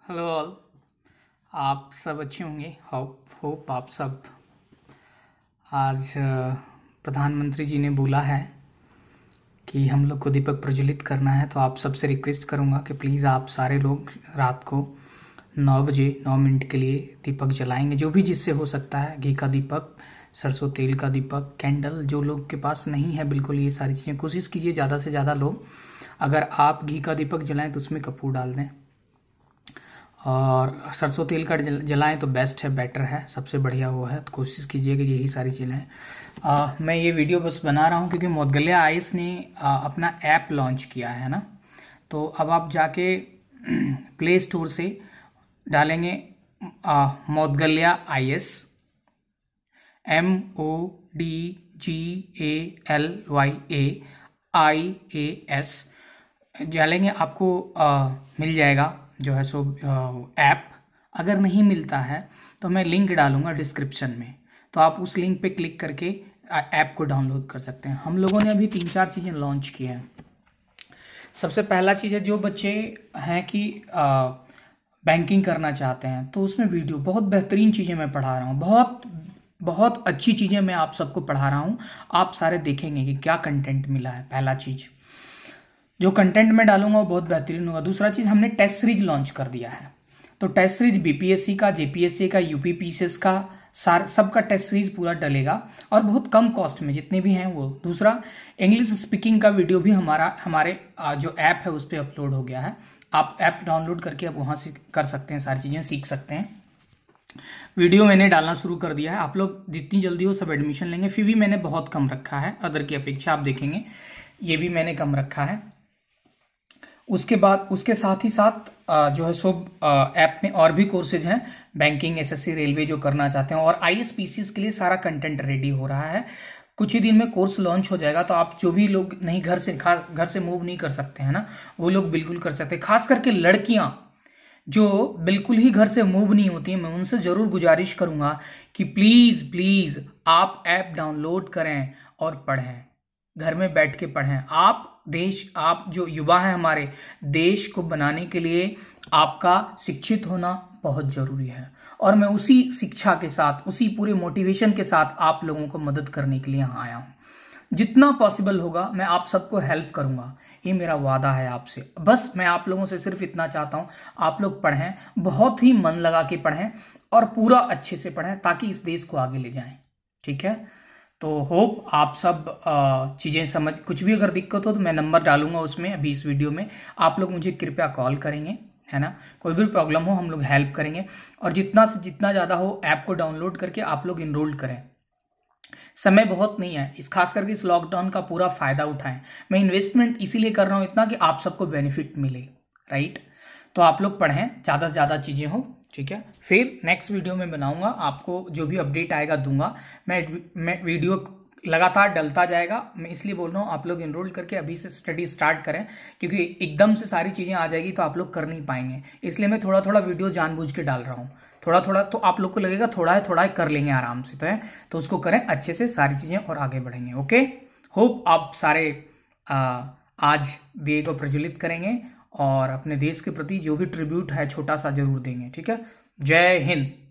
Hello all. आप सब अच्छे होंगे। होप आप सब आज प्रधानमंत्री जी ने बोला है कि हम लोग को दीपक प्रज्वलित करना है, तो आप सबसे रिक्वेस्ट करूंगा कि प्लीज़ आप सारे लोग रात को 9 बजे 9 मिनट के लिए दीपक जलाएंगे, जो भी जिससे हो सकता है। घी का दीपक, सरसों तेल का दीपक, कैंडल, जो लोग के पास नहीं है बिल्कुल ये सारी चीज़ें कोशिश कीजिए ज़्यादा से ज़्यादा लोग। अगर आप घी का दीपक जलाएं तो उसमें कपूर डाल दें, और सरसों तेल का जलाएं तो बेस्ट है, बेटर है, सबसे बढ़िया वो है। तो कोशिश कीजिए कि यही सारी चीज़ें हैं। मैं ये वीडियो बस बना रहा हूँ क्योंकि मोदगल्या आईएएस ने अपना ऐप लॉन्च किया है ना। तो अब आप जाके प्ले स्टोर से डालेंगे मोदगल्या आईएएस, MODGALYAIAS डालेंगे, आपको मिल जाएगा जो है सो ऐप। अगर नहीं मिलता है तो मैं लिंक डालूंगा डिस्क्रिप्शन में, तो आप उस लिंक पे क्लिक करके ऐप को डाउनलोड कर सकते हैं। हम लोगों ने अभी 3-4 चीज़ें लॉन्च की हैं। सबसे पहला चीज़ है, जो बच्चे हैं कि बैंकिंग करना चाहते हैं तो उसमें वीडियो बहुत बेहतरीन चीज़ें मैं पढ़ा रहा हूँ, बहुत अच्छी चीज़ें मैं आप सबको पढ़ा रहा हूँ। आप सारे देखेंगे कि क्या कंटेंट मिला है। पहला चीज़, जो कंटेंट में डालूंगा वो बहुत बेहतरीन होगा। दूसरा चीज़, हमने टेस्ट सीरीज लॉन्च कर दिया है। तो टेस्ट सीरीज बीपीएससी का, जेपीएससी का, यूपीपीसीएस का, सबका टेस्ट सीरीज पूरा डलेगा और बहुत कम कॉस्ट में, जितने भी हैं वो। दूसरा, इंग्लिश स्पीकिंग का वीडियो भी हमारे जो ऐप है उस पर अपलोड हो गया है। आप ऐप डाउनलोड करके आप वहाँ से कर सकते हैं, सारी चीज़ें सीख सकते हैं। वीडियो मैंने डालना शुरू कर दिया है। आप लोग जितनी जल्दी हो सब एडमिशन लेंगे। फी भी मैंने बहुत कम रखा है, अदर की अपेक्षा। आप देखेंगे ये भी मैंने कम रखा है। उसके बाद उसके साथ ही साथ जो है सो ऐप में और भी कोर्सेज हैं, बैंकिंग, एसएससी, रेलवे जो करना चाहते हैं, और आईएएस पीसीएस के लिए सारा कंटेंट रेडी हो रहा है। कुछ ही दिन में कोर्स लॉन्च हो जाएगा। तो आप जो भी लोग नहीं घर से मूव नहीं कर सकते हैं ना, वो लोग बिल्कुल कर सकते हैं। खास करके लड़कियां जो बिल्कुल ही घर से मूव नहीं होती हैं, मैं उनसे जरूर गुजारिश करूंगा कि प्लीज प्लीज आप ऐप डाउनलोड करें और पढ़ें, घर में बैठ के पढ़ें। आप जो युवा हैं हमारे देश को बनाने के लिए आपका शिक्षित होना बहुत जरूरी है। और मैं उसी शिक्षा के साथ, उसी पूरे मोटिवेशन के साथ आप लोगों को मदद करने के लिए यहाँ आया हूँ। जितना पॉसिबल होगा मैं आप सबको हेल्प करूंगा, ये मेरा वादा है आपसे। बस मैं आप लोगों से सिर्फ इतना चाहता हूँ, आप लोग पढ़ें, बहुत ही मन लगा के पढ़ें और पूरा अच्छे से पढ़ें, ताकि इस देश को आगे ले जाएं। ठीक है, तो होप आप सब चीज़ें समझ। कुछ भी अगर दिक्कत हो तो मैं नंबर डालूंगा उसमें अभी इस वीडियो में, आप लोग मुझे कृपया कॉल करेंगे, है ना। कोई भी प्रॉब्लम हो हम लोग हेल्प करेंगे। और जितना से जितना ज़्यादा हो ऐप को डाउनलोड करके आप लोग इनरोल्ड करें। समय बहुत नहीं है, इस खास करके इस लॉकडाउन का पूरा फायदा उठाएं। मैं इन्वेस्टमेंट इसीलिए कर रहा हूँ इतना कि आप सबको बेनिफिट मिले, राइट। तो आप लोग पढ़ें, ज़्यादा से ज़्यादा चीज़ें हो, ठीक है। फिर नेक्स्ट वीडियो में बनाऊंगा, आपको जो भी अपडेट आएगा दूंगा। मैं वीडियो लगातार डलता जाएगा। मैं इसलिए बोल रहा हूँ आप लोग इनरोल करके अभी से स्टडी स्टार्ट करें, क्योंकि एकदम से सारी चीज़ें आ जाएगी तो आप लोग कर नहीं पाएंगे। इसलिए मैं थोड़ा थोड़ा वीडियो जानबूझ के डाल रहा हूँ, थोड़ा थोड़ा। तो आप लोग को लगेगा थोड़ा है कर लेंगे आराम से, तो है तो उसको करें अच्छे से सारी चीज़ें और आगे बढ़ेंगे। ओके, होप आप सारे आज दिए को प्रज्वलित करेंगे और अपने देश के प्रति जो भी ट्रिब्यूट है छोटा सा जरूर देंगे। ठीक है, जय हिंद।